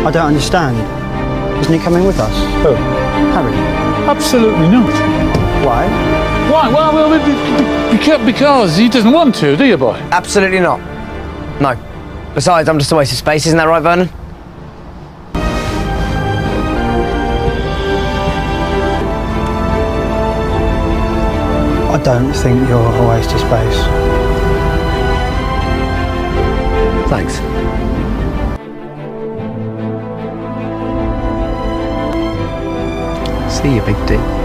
I don't understand. Isn't he coming with us? Who? Harry. Absolutely not. Why? Why? Well, because he doesn't want to, do you, boy? Absolutely not. No. Besides, I'm just a waste of space, isn't that right, Vernon? I don't think you're a waste of space. Thanks. See you, Big D.